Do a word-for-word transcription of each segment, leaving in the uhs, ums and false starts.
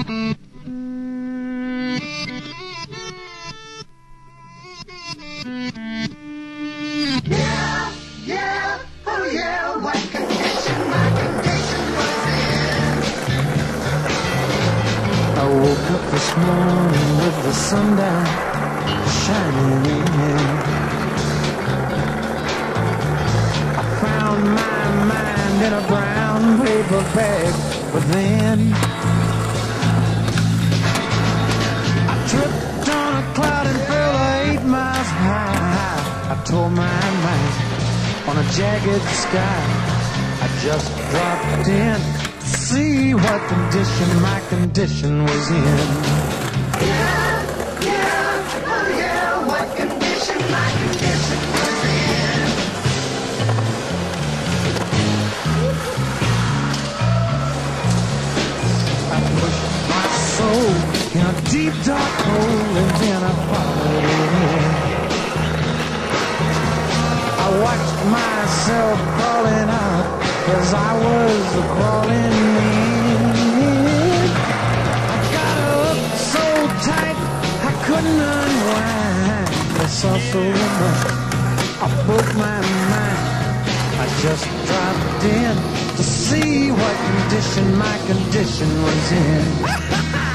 Yeah, yeah, oh yeah, what condition my condition was in. I woke up this morning with the sun down, shining in. I found my mind in a brown paper bag, but then I tripped on a cloud and fell eight miles high. I tore my mind on a jagged sky. I just dropped in to see what condition my condition was in. Yeah, yeah, oh yeah, what condition my condition was in. I pushed my soul in a deep dark hole and then I followed it in. I watched myself crawling out as I was crawling in. I got up so tight I couldn't unwind. I saw so much, I broke my mind. I just dropped in to see what condition my condition was in.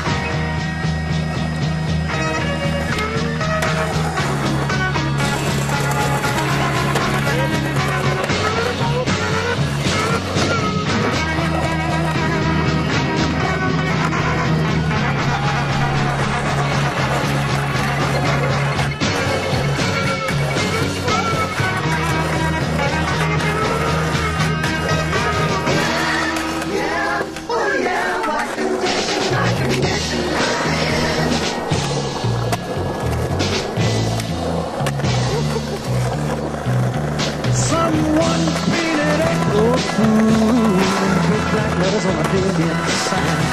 Someone painted April Fool in big black letters on a dead end sign.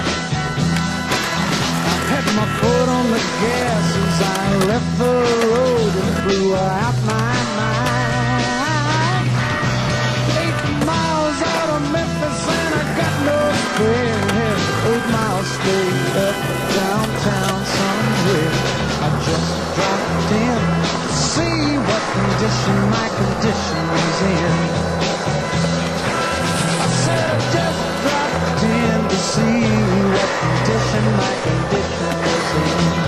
I had my foot on the gas as I left the road and flew out my mind. Eight miles out of Memphis and I got no spare. Eight miles straight up downtown somewhere. I just dropped in to see what condition my condition was in. I said I just dropped in to see what condition my condition was in.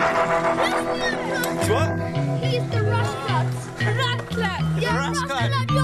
What? He's the Rascat. Rascat. Yeah, Rascat.